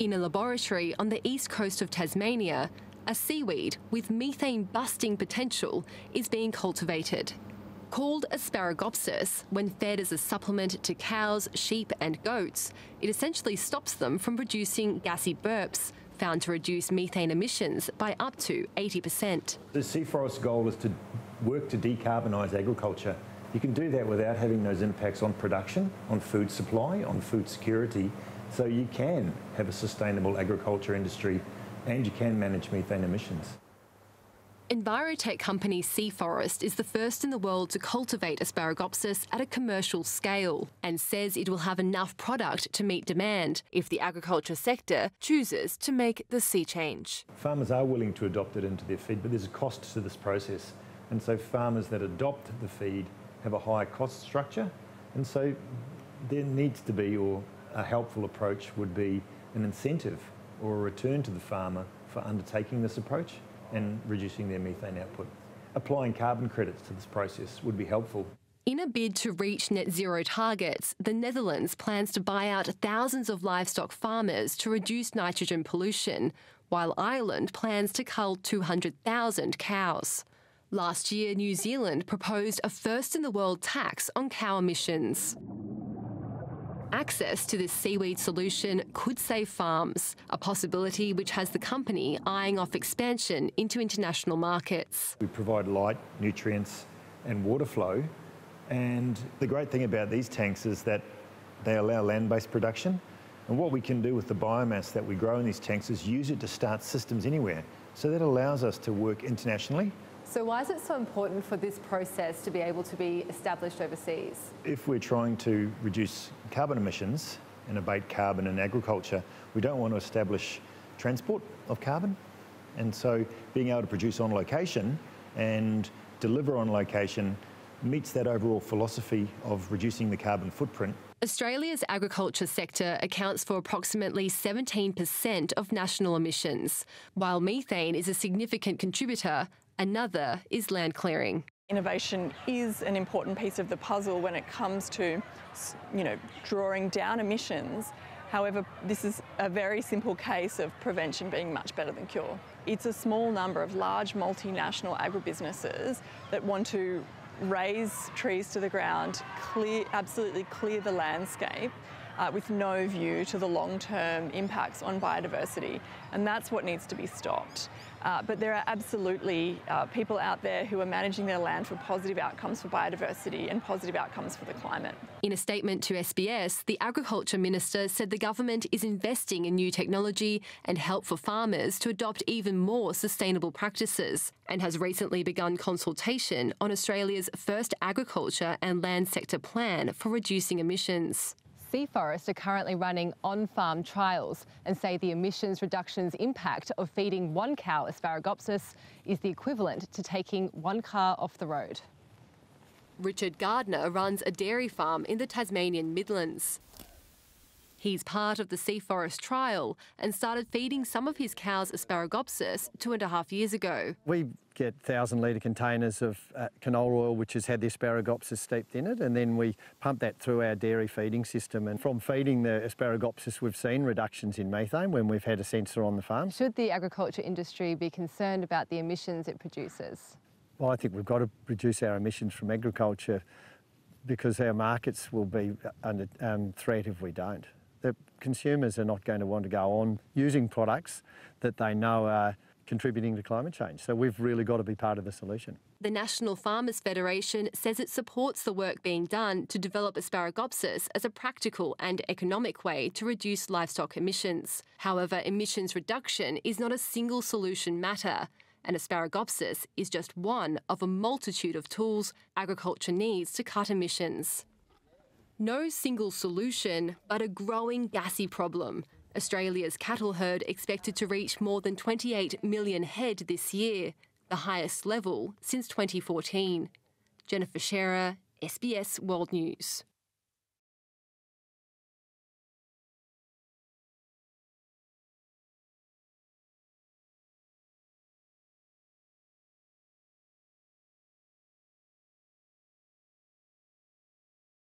In a laboratory on the east coast of Tasmania, a seaweed with methane-busting potential is being cultivated. Called Asparagopsis, when fed as a supplement to cows, sheep and goats, it essentially stops them from producing gassy burps, found to reduce methane emissions by up to 80%. The Sea Forest's goal is to work to decarbonise agriculture. You can do that without having those impacts on production, on food supply, on food security, so you can have a sustainable agriculture industry and you can manage methane emissions. Envirotech company Sea Forest is the first in the world to cultivate Asparagopsis at a commercial scale and says it will have enough product to meet demand if the agriculture sector chooses to make the sea change. Farmers are willing to adopt it into their feed, but there's a cost to this process. And so farmers that adopt the feed have a higher cost structure. And so there needs to be, or a helpful approach would be an incentive or a return to the farmer for undertaking this approach and reducing their methane output. Applying carbon credits to this process would be helpful. In a bid to reach net zero targets, the Netherlands plans to buy out thousands of livestock farmers to reduce nitrogen pollution, while Ireland plans to cull 200,000 cows. Last year, New Zealand proposed a first-in-the-world tax on cow emissions. Access to this seaweed solution could save farms, a possibility which has the company eyeing off expansion into international markets. We provide light, nutrients and water flow, and the great thing about these tanks is that they allow land-based production, and what we can do with the biomass that we grow in these tanks is use it to start systems anywhere. So that allows us to work internationally. So why is it so important for this process to be able to be established overseas? If we're trying to reduce carbon emissions and abate carbon in agriculture, we don't want to establish transport of carbon. And so being able to produce on location and deliver on location meets that overall philosophy of reducing the carbon footprint. Australia's agriculture sector accounts for approximately 17% of national emissions. While methane is a significant contributor, another is land clearing. Innovation is an important piece of the puzzle when it comes to, drawing down emissions. However, this is a very simple case of prevention being much better than cure. It's a small number of large multinational agribusinesses that want to raise trees to the ground, absolutely clear the landscape with no view to the long-term impacts on biodiversity, and that's what needs to be stopped. But there are absolutely people out there who are managing their land for positive outcomes for biodiversity and positive outcomes for the climate. In a statement to SBS, the Agriculture Minister said the government is investing in new technology and help for farmers to adopt even more sustainable practices, and has recently begun consultation on Australia's first agriculture and land sector plan for reducing emissions. Sea Forest are currently running on-farm trials and say the emissions reductions impact of feeding one cow Asparagopsis is the equivalent to taking one car off the road. Richard Gardner runs a dairy farm in the Tasmanian Midlands. He's part of the Sea Forest trial and started feeding some of his cows Asparagopsis 2.5 years ago. We get 1,000-litre containers of canola oil which has had the Asparagopsis steeped in it, and then we pump that through our dairy feeding system. And from feeding the Asparagopsis, we've seen reductions in methane when we've had a sensor on the farm. Should the agriculture industry be concerned about the emissions it produces? Well, I think we've got to reduce our emissions from agriculture because our markets will be under threat if we don't. The consumers are not going to want to go on using products that they know are contributing to climate change. So we've really got to be part of the solution. The National Farmers Federation says it supports the work being done to develop Asparagopsis as a practical and economic way to reduce livestock emissions. However, emissions reduction is not a single solution matter, and Asparagopsis is just one of a multitude of tools agriculture needs to cut emissions. No single solution, but a growing gassy problem. Australia's cattle herd expected to reach more than 28 million head this year, the highest level since 2014. Jennifer Scherer, SBS World News.